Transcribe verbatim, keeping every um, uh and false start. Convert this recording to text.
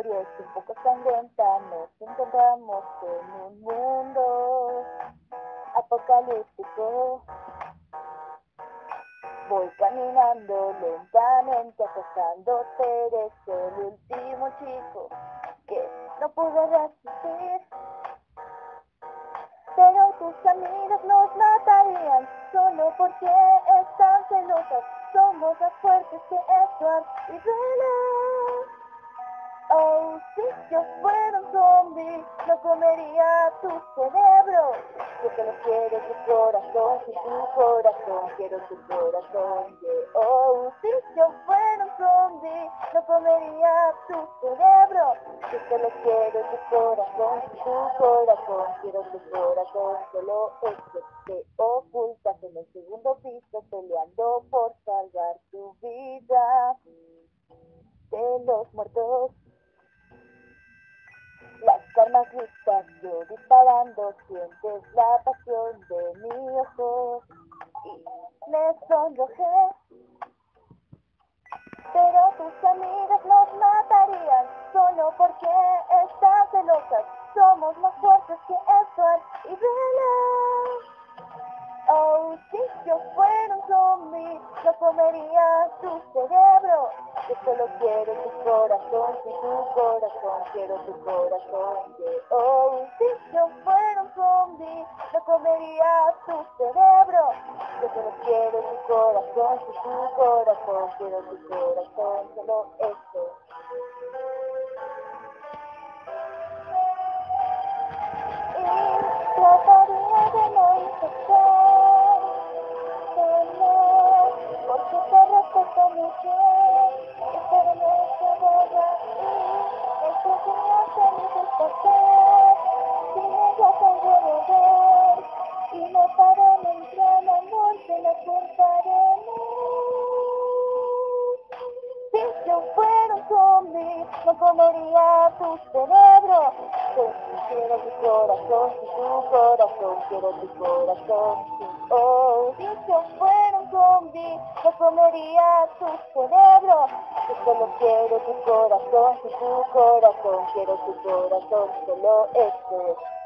es un poco sangrienta, nos encontramos en un mundo apocalíptico. Voy caminando lentamente, acosándote, eres el último chico que no pude resistir. Pero tus amigos nos matarían solo porque están celosas. Somos más fuertes que Edward y Bella. Oh, si yo fuera un zombie, no comería tu cerebro. Yo solo quiero tu corazón, si tu corazón, quiero tu corazón. Yeah. Oh, si yo fuera un zombie, no comería tu cerebro. Yo solo quiero tu corazón, si tu corazón, quiero tu corazón. Solo es que te ocultas en el segundo piso, peleando por salvar tu vida de los muertos. Las armas listas, yo disparando, sientes la pasión de mi ojo y me sonrojé. Pero tus amigas nos matarían solo porque están celosas. Somos más fuertes que Edward y Bella. Oh, si yo fuera un zombie, no comería tu cerebro. Yo solo quiero tu corazón, si tu corazón, quiero tu corazón. Yeah. Oh, si yo fuera un zombie, no comería tu cerebro. Yo solo quiero tu corazón, si tu corazón, quiero tu corazón. Solo eso. Y trataría de no infectar, no, porque te respeto mucho, pero no se borra y esto se me hace mi despertar. Si me vas a volver y no para entrar al amor, te lo contaremos. Si yo fuera un zombie, no comería tu cerebro. Quiero tu corazón, si tu corazón, quiero tu corazón. Sí. Oh, si yo fuera un zombie, no comería tu cerebro. Yo solo quiero tu corazón, si tu corazón, quiero tu corazón. Solo eso.